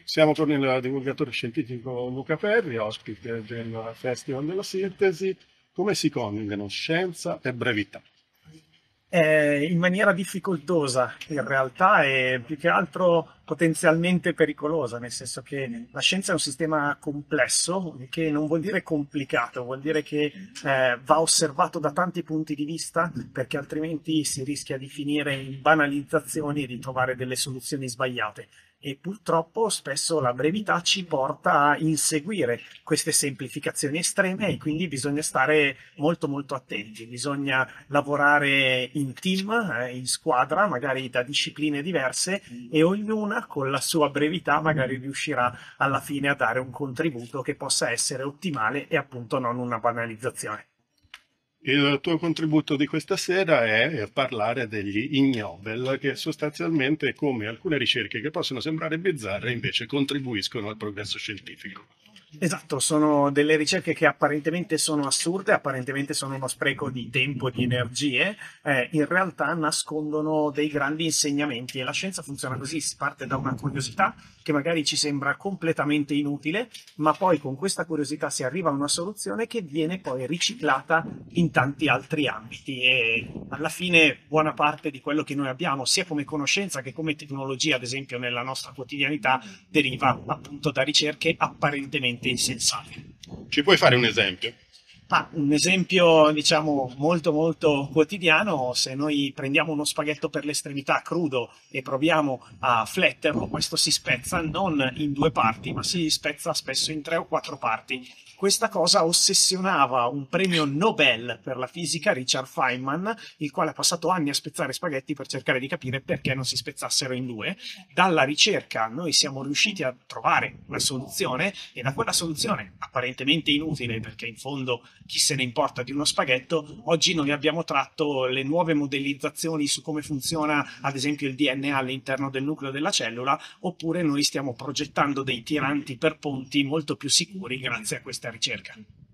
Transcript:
Siamo con il divulgatore scientifico Luca Perri, ospite del Festival della Sintesi. Come si coniugano scienza e brevità? In maniera difficoltosa in realtà e più che altro potenzialmente pericolosa, nel senso che la scienza è un sistema complesso, che non vuol dire complicato, vuol dire che va osservato da tanti punti di vista, perché altrimenti si rischia di finire in banalizzazioni e di trovare delle soluzioni sbagliate. E purtroppo spesso la brevità ci porta a inseguire queste semplificazioni estreme e quindi bisogna stare molto molto attenti, bisogna lavorare in team, in squadra, magari da discipline diverse e ognuna con la sua brevità magari riuscirà alla fine a dare un contributo che possa essere ottimale e appunto non una banalizzazione. Il tuo contributo di questa sera è parlare degli ignobel, che sostanzialmente, come alcune ricerche che possono sembrare bizzarre, invece contribuiscono al progresso scientifico. Esatto, sono delle ricerche che apparentemente sono assurde, apparentemente sono uno spreco di tempo e di energie, in realtà nascondono dei grandi insegnamenti e la scienza funziona così, si parte da una curiosità che magari ci sembra completamente inutile, ma poi con questa curiosità si arriva a una soluzione che viene poi riciclata in tanti altri ambiti e alla fine buona parte di quello che noi abbiamo, sia come conoscenza che come tecnologia, ad esempio nella nostra quotidianità, deriva appunto da ricerche apparentemente insensate. Ci puoi fare un esempio? Un esempio, diciamo, molto molto quotidiano, se noi prendiamo uno spaghetto per l'estremità crudo e proviamo a fletterlo, questo si spezza non in due parti, ma si spezza spesso in tre o quattro parti. Questa cosa ossessionava un premio Nobel per la fisica, Richard Feynman, il quale ha passato anni a spezzare spaghetti per cercare di capire perché non si spezzassero in due. Dalla ricerca noi siamo riusciti a trovare una soluzione e da quella soluzione, apparentemente inutile perché in fondo chi se ne importa di uno spaghetto, oggi noi abbiamo tratto le nuove modellizzazioni su come funziona ad esempio il DNA all'interno del nucleo della cellula, oppure noi stiamo progettando dei tiranti per ponti molto più sicuri grazie a questa ricerca.